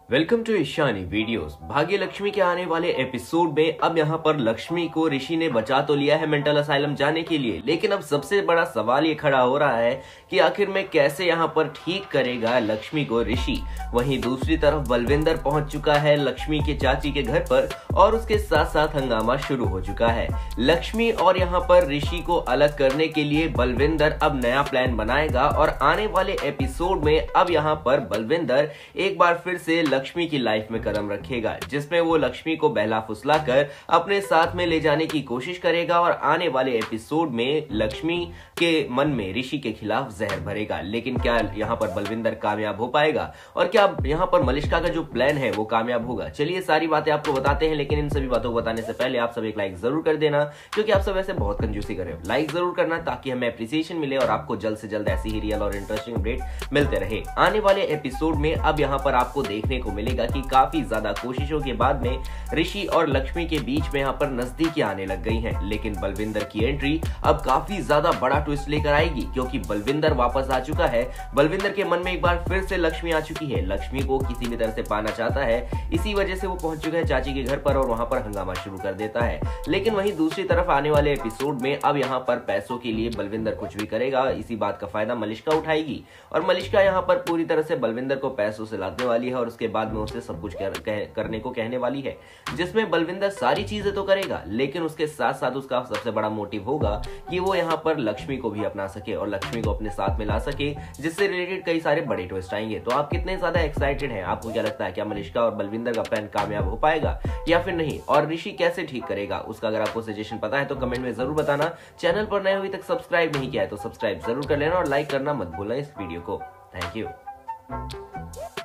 Welcome to Ishani videos. भाग्य लक्ष्मी के आने वाले एपिसोड में अब यहाँ पर लक्ष्मी को ऋषि ने बचा तो लिया है मेंटल असाइलम जाने के लिए, लेकिन अब सबसे बड़ा सवाल ये खड़ा हो रहा है कि आखिर में कैसे यहाँ पर ठीक करेगा लक्ष्मी को ऋषि। वहीं दूसरी तरफ बलविंदर पहुंच चुका है लक्ष्मी के चाची के घर पर और उसके साथ साथ हंगामा शुरू हो चुका है। लक्ष्मी और यहाँ पर ऋषि को अलग करने के लिए बलविंदर अब नया प्लान बनाएगा और आने वाले एपिसोड में अब यहाँ पर बलविंदर एक बार फिर से लक्ष्मी की लाइफ में कदम रखेगा, जिसमें वो लक्ष्मी को बहला फुसला कर अपने साथ में ले जाने की कोशिश करेगा और आने वाले एपिसोड में लक्ष्मी के मन में ऋषि के खिलाफ जहर भरेगा। लेकिन क्या यहाँ पर बलविंदर कामयाब हो पाएगा और क्या यहाँ पर मलिष्का का जो प्लान है वो कामयाब होगा? चलिए सारी बातें आपको बताते हैं, लेकिन इन सभी बातों को बताने से पहले आप सब एक लाइक जरूर कर देना, क्योंकि आप सब ऐसे बहुत कंजूसी कर रहे हो। लाइक जरूर करना ताकि हमें एप्रिसिएशन मिले और आपको जल्द से जल्द ऐसी ही रियल और इंटरेस्टिंग अपडेट मिलते रहे। आने वाले एपिसोड में अब यहाँ पर आपको देखने को मिलेगा कि काफी ज्यादा कोशिशों के बाद में ऋषि और लक्ष्मी के बीच में यहाँ पर नजदीकी आने लग गई हैं, लेकिन बलविंदर की एंट्री अब काफी ज्यादा बड़ा ट्विस्ट लेकर आएगी, क्योंकि बलविंदर वापस आ चुका है। बलविंदर के मन में एक बार फिर से लक्ष्मी आ चुकी है। लक्ष्मी को किसी भी तरह से पाना चाहता है, इसी वजह से वो पहुंच चुका है चाची के घर पर और वहां पर हंगामा शुरू कर देता है। लेकिन वहीं दूसरी तरफ आने वाले एपिसोड में अब यहाँ पर पैसों के लिए बलविंदर कुछ भी करेगा। इसी बात का फायदा मलिष्का उठाएगी और मलिष्का यहाँ पर पूरी तरह से बलविंदर को पैसों से लादने वाली है और उसके बाद में उसे सब कुछ करने को कहने वाली है, जिसमें बलविंदर सारी चीजें तो करेगा, लेकिन उसके साथ साथ उसका सबसे बड़ा मोटिव होगा कि वो यहाँ पर लक्ष्मी को भी अपना सके और लक्ष्मी को अपने साथ में ला सके, जिससे रिलेटेड कई सारे बड़े ट्विस्ट आएंगे। तो आप कितने ज्यादा एक्साइटेड हैं? आपको क्या लगता है, क्या मलिष्का और बलविंदर का प्लान कामयाब हो पाएगा या फिर नहीं? और ऋषि कैसे ठीक करेगा उसका अगर आपको सजेशन पता है तो कमेंट में जरूर बताना। चैनल पर नए अभी तक सब्सक्राइब नहीं किया है तो सब्सक्राइब जरूर कर लेना और लाइक करना मत भूलना इस वीडियो को। Thank you.